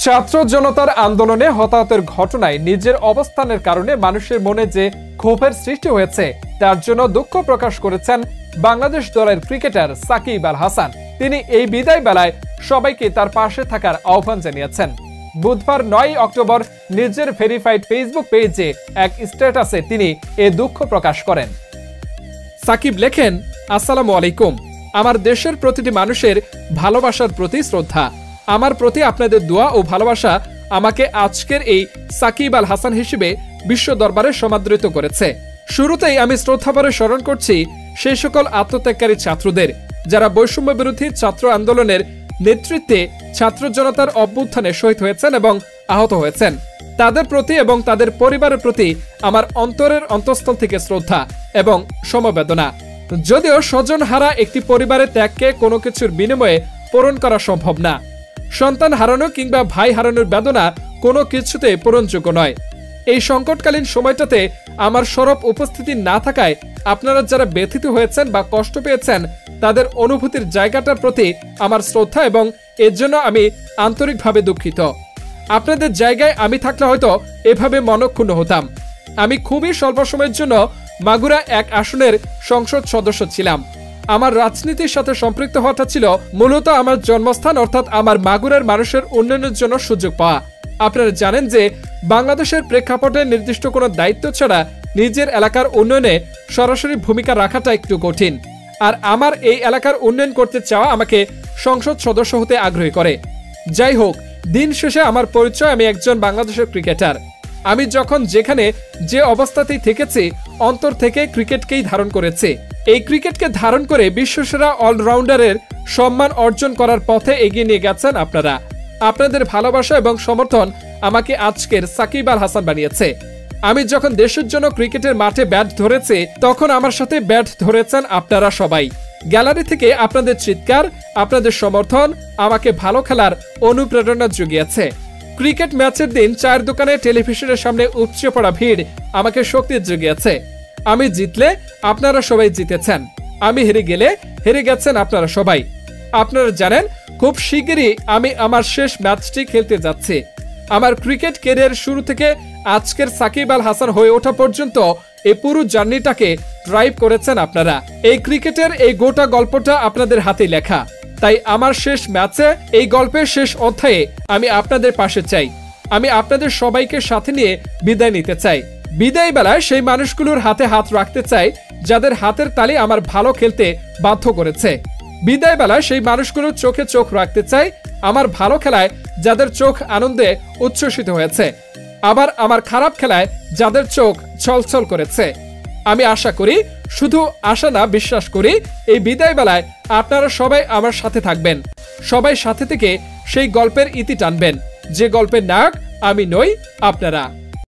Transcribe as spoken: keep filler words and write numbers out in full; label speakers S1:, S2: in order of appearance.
S1: ছাত্র জনতার আন্দোলনে হতাহতের ঘটনায় নিজের অবস্থানের কারণে মানুষের মনে যে ক্ষোভের সৃষ্টি হয়েছে তার জন্য দুঃখ প্রকাশ করেছেন বাংলাদেশ দলের ক্রিকেটার সাকিব আল হাসান। তিনি এই বিদায় বেলায় সবাইকে তার পাশে থাকার আহ্বান জানিয়েছেন। বুধবার নয় অক্টোবর নিজের ভেরিফাইড ফেসবুক পেজে এক স্ট্যাটাসে তিনি এ দুঃখ প্রকাশ করেন। সাকিব লেখেন, আসসালামু আলাইকুম। আমার দেশের প্রতিটি মানুষের ভালোবাসার প্রতি শ্রদ্ধা। আমার প্রতি আপনাদের দোয়া ও ভালোবাসা আমাকে আজকের এই সাকিব আল হাসান হিসেবে বিশ্ব দরবারে সমাদৃত করেছে। শুরুতেই আমি শ্রদ্ধাভরে স্মরণ করছি সেই সকল আত্মত্যাগকারী ছাত্রদের যারা বৈষম্য বিরোধী ছাত্র আন্দোলনের নেতৃত্বে ছাত্র জনতার অভ্যুত্থানে শহীদ হয়েছেন এবং আহত হয়েছেন। তাদের প্রতি এবং তাদের পরিবারের প্রতি আমার অন্তরের অন্তঃস্থল থেকে শ্রদ্ধা এবং সমবেদনা। যদিও স্বজনহারা একটি পরিবারের ত্যাগকে কোনো কিছুর বিনিময়ে পূরণ করা সম্ভব না, সন্তান হারানো কিংবা ভাই হারানোর বেদনা কোনো কিছুতে পূরণযোগ্য নয়। এই সংকটকালীন সময়টাতে আমার সরব উপস্থিতি না থাকায় আপনারা যারা ব্যথিত হয়েছেন বা কষ্ট পেয়েছেন তাদের অনুভূতির জায়গাটার প্রতি আমার শ্রদ্ধা এবং এর জন্য আমি আন্তরিকভাবে দুঃখিত। আপনাদের জায়গায় আমি থাকলে হয়তো এভাবে মনক্ষুণ্ণ হতাম। আমি খুবই স্বল্প সময়ের জন্য মাগুরা এক আসনের সংসদ সদস্য ছিলাম। আমার রাজনীতির সাথে সম্পৃক্ত হওয়াটা ছিল মূলত আমার জন্মস্থান অর্থাৎ আমার মাগুরার মানুষের উন্নয়নের জন্য সুযোগ পাওয়া। আপনারা জানেন যে বাংলাদেশের প্রেক্ষাপটে নির্দিষ্ট কোনো দায়িত্ব ছাড়া নিজের এলাকার উন্নয়নে সরাসরি ভূমিকা রাখাটা একটু কঠিন। আর আমার এই এলাকার উন্নয়ন করতে চাওয়া আমাকে সংসদ সদস্য হতে আগ্রহী করে। যাই হোক, দিন শেষে আমার পরিচয় আমি একজন বাংলাদেশের ক্রিকেটার। আমি যখন যেখানে যে অবস্থাতেই থেকেছি অন্তর থেকে ক্রিকেটকেই ধারণ করেছি। এই ক্রিকেটকে ধারণ করে বিশ্বসেরা অলরাউন্ডারের সম্মান অর্জন করার পথে এগিয়ে নিয়ে গেছেন আপনারা। আপনাদের ভালোবাসা এবং সমর্থন আমাকে আজকের সাকিব আল হাসান বানিয়েছে। আমি যখন দেশের জন্য ক্রিকেটের মাঠে ব্যাট ধরেছি তখন আমার সাথে ব্যাট ধরেছেন আপনারা সবাই। গ্যালারি থেকে আপনাদের চিৎকার, আপনাদের সমর্থন আমাকে ভালো খেলার অনুপ্রেরণা জুগিয়েছে। ক্রিকেট ম্যাচের দিন চায়ের দোকানে টেলিভিশনের সামনে উপচে পড়া ভিড় আমাকে শক্তি জুগিয়েছে। আমি জিতলে আপনারা সবাই জিতেছেন, আমি হেরে গেলে হেরে গেছেন আপনারা সবাই। আপনারা জানেন খুব শিগগিরই আমি আমার শেষ ম্যাচটি খেলতে যাচ্ছি। আমার ক্রিকেট ক্যারিয়ার শুরু থেকে আজকের সাকিব আল হাসান হয়ে ওঠা পর্যন্ত এই পুরো জার্নিটাকে ড্রাইভ করেছেন আপনারা। এই ক্রিকেটের এই গোটা গল্পটা আপনাদের হাতে লেখা। তাই আমার শেষ ম্যাচে এই গল্পের শেষ অধ্যায়ে আমি আপনাদের পাশে চাই। আমি আপনাদের সবাইকে সাথে নিয়ে বিদায় নিতে চাই। বিদায় বেলায় সেই মানুষগুলোর হাতে হাত রাখতে চাই যাদের হাতের তালি আমার ভালো খেলতে বাধ্য করেছে। বিদায় বেলায় সেই মানুষগুলোর চোখে চোখ রাখতে চাই আমার ভালো খেলায় যাদের চোখ আনন্দে উচ্ছ্বসিত হয়েছে, আবার আমার খারাপ খেলায় যাদের চোখ ছলছল করেছে। আমি আশা করি, শুধু আশা না বিশ্বাস করি, এই বিদায় বেলায় আপনারা সবাই আমার সাথে থাকবেন। সবাই সাথে থেকে সেই গল্পের ইতি টানবেন যে গল্পের নায়ক আমি নই, আপনারা।